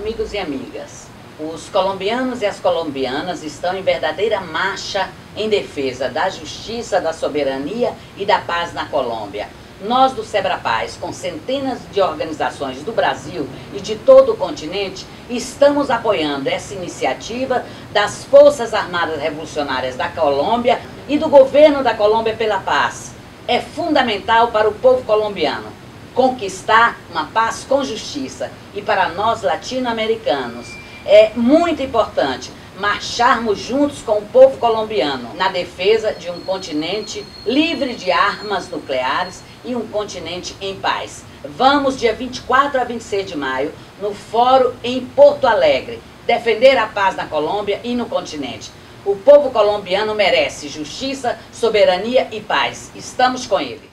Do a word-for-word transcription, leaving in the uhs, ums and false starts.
Amigos e amigas, os colombianos e as colombianas estão em verdadeira marcha em defesa da justiça, da soberania e da paz na Colômbia. Nós do SEBRAPAZ, com centenas de organizações do Brasil e de todo o continente, estamos apoiando essa iniciativa das Forças Armadas Revolucionárias da Colômbia e do governo da Colômbia pela paz. É fundamental para o povo colombiano conquistar uma paz com justiça, e para nós latino-americanos é muito importante marcharmos juntos com o povo colombiano na defesa de um continente livre de armas nucleares e um continente em paz. Vamos, dia vinte e quatro a vinte e seis de maio, no Fórum em Porto Alegre, defender a paz na Colômbia e no continente. O povo colombiano merece justiça, soberania e paz. Estamos com ele.